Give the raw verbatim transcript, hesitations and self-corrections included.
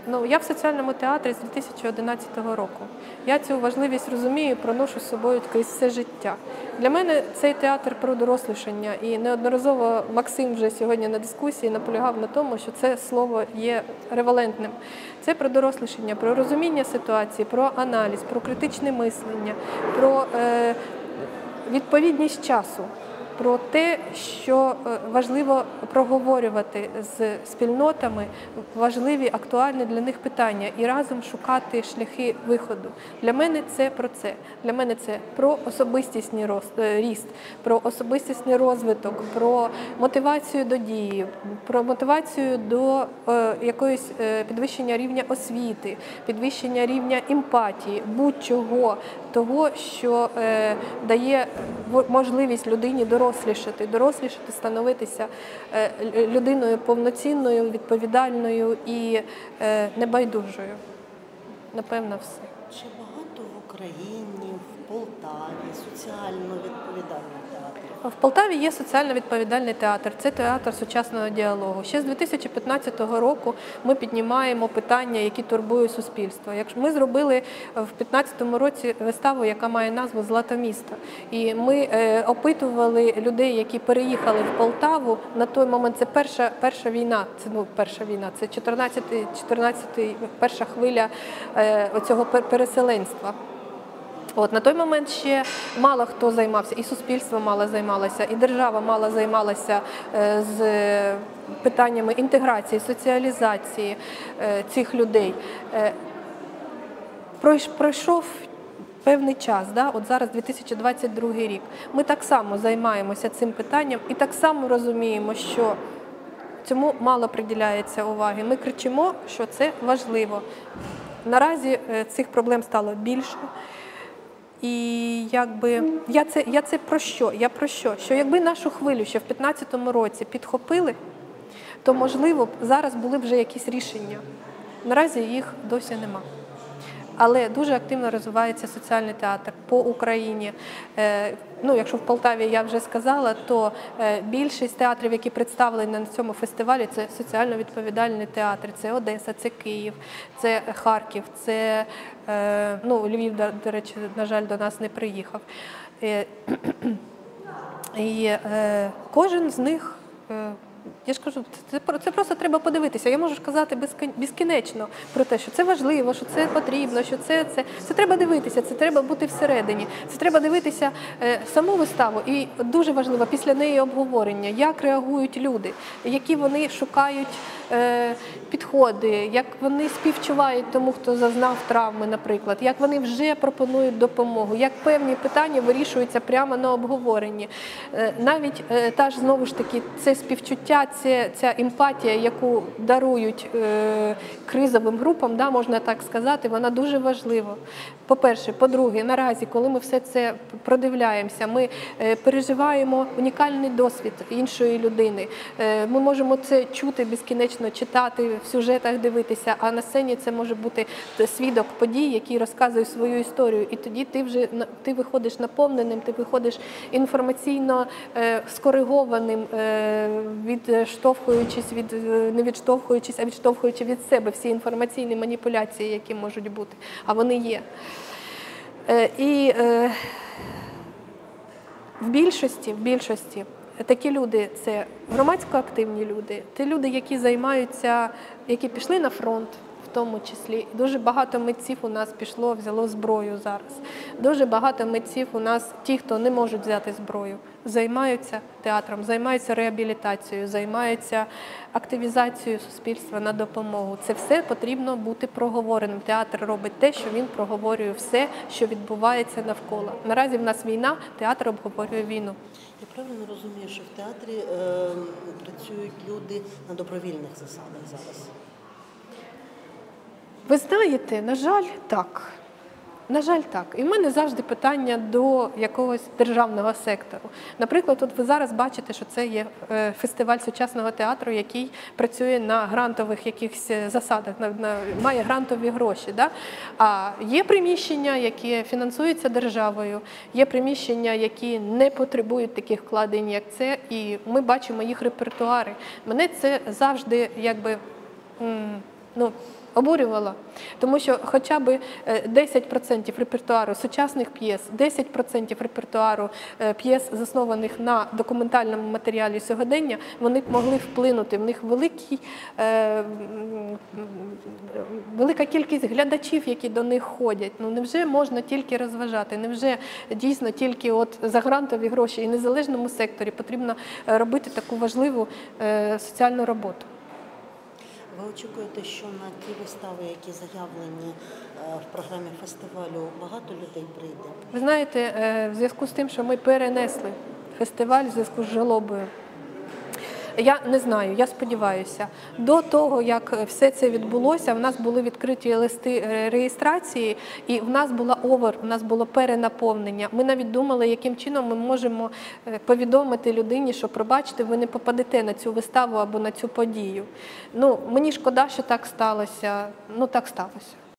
Ну, я в соціальному театрі з дві тисячі одинадцятого року. Я цю важливість розумію і проношу з собою крізь все життя. Для мене цей театр про дорослішання, і неодноразово Максим вже сьогодні на дискусії наполягав на тому, що це слово є ревалентним. Це про дорослішання, про розуміння ситуації, про аналіз, про критичне мислення, про е, відповідність часу. Про те, що важливо проговорювати з спільнотами важливі, актуальні для них питання і разом шукати шляхи виходу. Для мене це про це. Для мене це про особистісний ріст, про особистісний розвиток, про мотивацію до дії, про мотивацію до якоїсь підвищення рівня освіти, підвищення рівня емпатії, будь-чого того, що дає можливість людині дорослішати, дорослішати, становитися людиною повноцінною, відповідальною і небайдужою. Напевно, все. Чи багато в Україні, в Полтаві соціально відповідальних театрів? В Полтаві є соціально відповідальний театр. Це театр сучасного діалогу. Ще з дві тисячі п'ятнадцятого року ми піднімаємо питання, які турбують суспільство. Ми зробили в дві тисячі п'ятнадцятому році виставу, яка має назву «Злато міста». І ми опитували людей, які переїхали в Полтаву. На той момент це перша, перша війна, це, ну, перша війна, це чотирнадцятий, чотирнадцятий, перша хвиля оцього переселенства. От, на той момент ще мало хто займався, і суспільство мало займалося, і держава мало займалася е, з питаннями інтеграції, соціалізації е, цих людей. Е, пройшов певний час, да? От зараз дві тисячі двадцять другий рік. Ми так само займаємося цим питанням і так само розуміємо, що цьому мало приділяється уваги. Ми кричимо, що це важливо. Наразі цих проблем стало більше. І якби я це, я це про що? Я про що? Що якби нашу хвилю ще в п'ятнадцятому році підхопили, то, можливо, зараз були б вже якісь рішення. Наразі їх досі нема. Але дуже активно розвивається соціальний театр по Україні. Ну, якщо в Полтаві я вже сказала, то більшість театрів, які представлені на цьому фестивалі, це соціально відповідальні театри. Це Одеса, це Київ, це Харків, це, ну, Львів, до речі, на жаль, до нас не приїхав. І кожен з них, я ж кажу, це, це просто треба подивитися. Я можу сказати безкінечно про те, що це важливо, що це потрібно, що це, це, це треба дивитися, це треба бути всередині. Це треба дивитися е, саму виставу. І дуже важливо після неї обговорення, як реагують люди, які вони шукають е, підходи, як вони співчувають тому, хто зазнав травми, наприклад, як вони вже пропонують допомогу, як певні питання вирішуються прямо на обговоренні. Е, навіть е, та ж, знову ж таки, це співчуття, Це, ця емпатія, яку дарують е, кризовим групам, да, можна так сказати, вона дуже важлива. По-перше. По-друге, наразі, коли ми все це продивляємося, ми е, переживаємо унікальний досвід іншої людини. Е, ми можемо це чути безкінечно, читати, в сюжетах дивитися, а на сцені це може бути свідок подій, який розказує свою історію. І тоді ти вже ти виходиш наповненим, ти виходиш інформаційно е, скоригованим, е, від відштовхуючись від, не відштовхуючись, а відштовхуючи від себе всі інформаційні маніпуляції, які можуть бути, а вони є. І в більшості, в більшості такі люди – це громадсько активні люди, ті люди, які займаються, які пішли на фронт, в тому числі. Дуже багато митців у нас пішло, взяло зброю зараз. Дуже багато митців у нас, ті, хто не можуть взяти зброю, займаються театром, займаються реабілітацією, займаються активізацією суспільства на допомогу. Це все потрібно бути проговореним. Театр робить те, що він проговорює все, що відбувається навколо. Наразі в нас війна, театр обговорює війну. Я правильно розумію, що в театрі е, працюють люди на добровільних засадах зараз? Ви знаєте, на жаль, так. На жаль, так. І в мене завжди питання до якогось державного сектору. Наприклад, от ви зараз бачите, що це є фестиваль сучасного театру, який працює на грантових якихось засадах, на, на, має грантові гроші. Да? А є приміщення, які фінансуються державою, є приміщення, які не потребують таких вкладень, як це, і ми бачимо їх репертуари. Мене це завжди, якби, ну, Обурювала. Тому що хоча б десять відсотків репертуару сучасних п'єс, десять відсотків репертуару п'єс, заснованих на документальному матеріалі сьогодення, вони б могли вплинути. В них великий, е, велика кількість глядачів, які до них ходять. Ну, невже можна тільки розважати? Невже дійсно тільки от за грантові гроші і незалежному секторі потрібно робити таку важливу е, соціальну роботу? Ви очікуєте, що на ті вистави, які заявлені в програмі фестивалю, багато людей прийде? Ви знаєте, в зв'язку з тим, що ми перенесли фестиваль в зв'язку з жалобою, я не знаю, я сподіваюся. До того, як все це відбулося, в нас були відкриті листи реєстрації, і в нас була овер, в нас було перенаповнення. Ми навіть думали, яким чином ми можемо повідомити людині, що, пробачте, ви не попадете на цю виставу або на цю подію. Ну, мені шкода, що так сталося. Ну, так сталося.